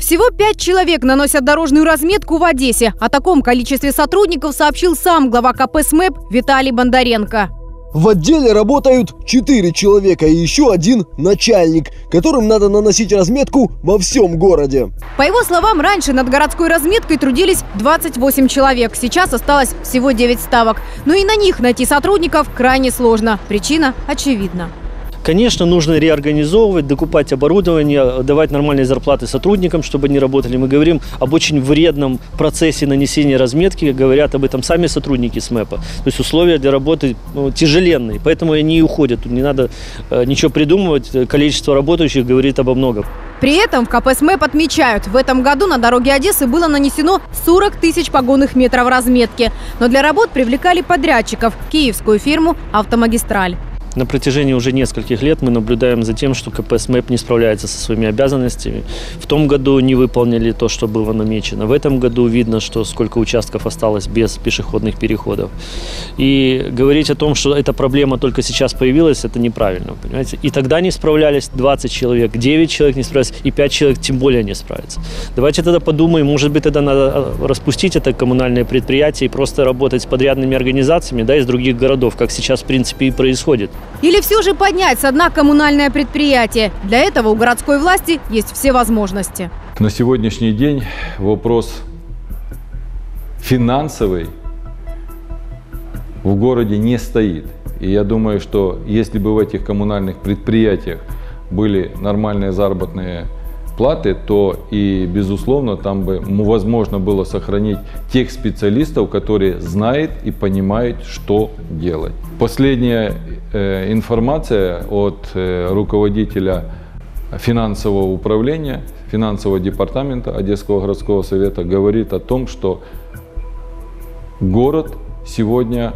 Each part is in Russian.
Всего 5 человек наносят дорожную разметку в Одессе. О таком количестве сотрудников сообщил сам глава КП СМЭП Виталий Бондаренко. В отделе работают 4 человека и еще один начальник, которым надо наносить разметку во всем городе. По его словам, раньше над городской разметкой трудились 28 человек. Сейчас осталось всего 9 ставок. Но и на них найти сотрудников крайне сложно. Причина очевидна. Конечно, нужно реорганизовывать, докупать оборудование, давать нормальные зарплаты сотрудникам, чтобы они работали. Мы говорим об очень вредном процессе нанесения разметки, говорят об этом сами сотрудники СМЭПа. То есть условия для работы тяжеленные, поэтому они и уходят. Тут не надо ничего придумывать, количество работающих говорит обо многом. При этом в КП СМЭП отмечают, в этом году на дороге Одессы было нанесено 40 тысяч погонных метров разметки. Но для работ привлекали подрядчиков – киевскую фирму «Автомагистраль». На протяжении уже нескольких лет мы наблюдаем за тем, что КП СМЭП не справляется со своими обязанностями. В том году не выполнили то, что было намечено. В этом году видно, что сколько участков осталось без пешеходных переходов. И говорить о том, что эта проблема только сейчас появилась, это неправильно. Понимаете? И тогда не справлялись 20 человек, 9 человек не справились, и 5 человек тем более не справятся. Давайте тогда подумаем, может быть, тогда надо распустить это коммунальное предприятие и просто работать с подрядными организациями, да, из других городов, как сейчас, в принципе, и происходит. Или все же поднять со дна коммунальное предприятие. Для этого у городской власти есть все возможности. На сегодняшний день вопрос финансовый в городе не стоит. И я думаю, что если бы в этих коммунальных предприятиях были нормальные заработные платы, то и, безусловно, там бы возможно было сохранить тех специалистов, которые знают и понимают, что делать. Последняя информация от руководителя финансового управления, финансового департамента Одесского городского совета говорит о том, что город сегодня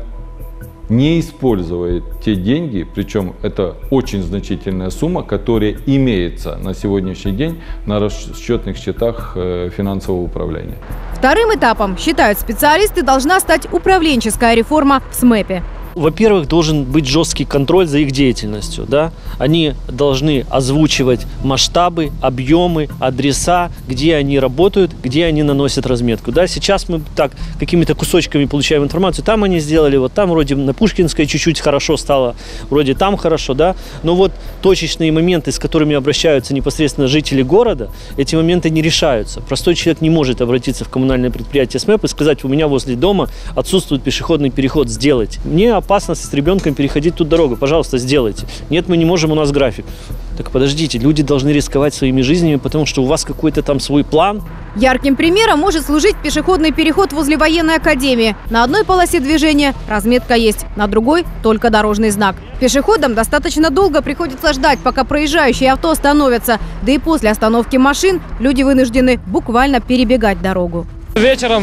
не использует те деньги, причем это очень значительная сумма, которая имеется на сегодняшний день на расчетных счетах финансового управления. Вторым этапом, считают специалисты, должна стать управленческая реформа в СМЭПе. Во-первых, должен быть жесткий контроль за их деятельностью. Да? Они должны озвучивать масштабы, объемы, адреса, где они работают, где они наносят разметку. Да? Сейчас мы так какими-то кусочками получаем информацию. Там они сделали, вот там вроде на Пушкинской чуть-чуть хорошо стало, вроде там хорошо. Да? Но вот точечные моменты, с которыми обращаются непосредственно жители города, эти моменты не решаются. Простой человек не может обратиться в коммунальное предприятие СМЭП и сказать: у меня возле дома отсутствует пешеходный переход, сделайте. Мне опасно с ребенком переходить тут дорогу, пожалуйста, сделайте. Нет, мы не можем, у нас график. Так подождите, люди должны рисковать своими жизнями, потому что у вас какой-то там свой план. Ярким примером может служить пешеходный переход возле военной академии. На одной полосе движения разметка есть, на другой только дорожный знак. Пешеходам достаточно долго приходится ждать, пока проезжающие авто остановятся. Да и после остановки машин люди вынуждены буквально перебегать дорогу. Вечером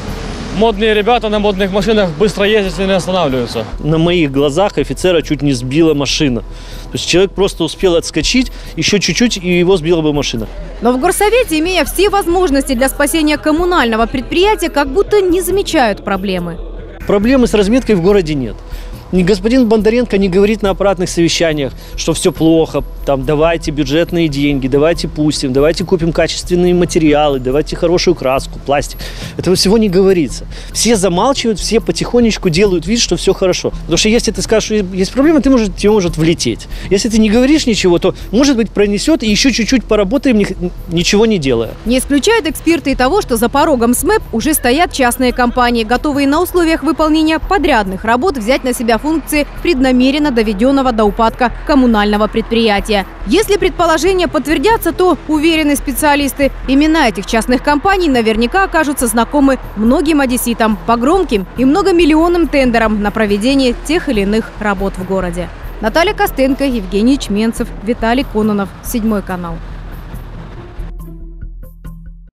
модные ребята на модных машинах быстро ездят и не останавливаются. На моих глазах офицера чуть не сбила машина. То есть человек просто успел отскочить, еще чуть-чуть, и его сбила бы машина. Но в горсовете, имея все возможности для спасения коммунального предприятия, как будто не замечают проблемы. Проблемы с разметкой в городе нет. Господин Бондаренко не говорит на аппаратных совещаниях, что все плохо, там, давайте бюджетные деньги, давайте пустим, давайте купим качественные материалы, давайте хорошую краску, пластик. Этого всего не говорится. Все замалчивают, все потихонечку делают вид, что все хорошо. Потому что если ты скажешь, что есть проблема, тебе может влететь. Если ты не говоришь ничего, то, может быть, пронесет, и еще чуть-чуть поработаем, ничего не делая. Не исключают эксперты и того, что за порогом СМЭП уже стоят частные компании, готовые на условиях выполнения подрядных работ взять на себя функции преднамеренно доведенного до упадка коммунального предприятия. Если предположения подтвердятся, то, уверены специалисты, имена этих частных компаний наверняка окажутся знакомы многим одесситам по громким и многомиллионным тендерам на проведение тех или иных работ в городе. Наталья Костенко, Евгений Чменцев, Виталий Кононов, 7 канал.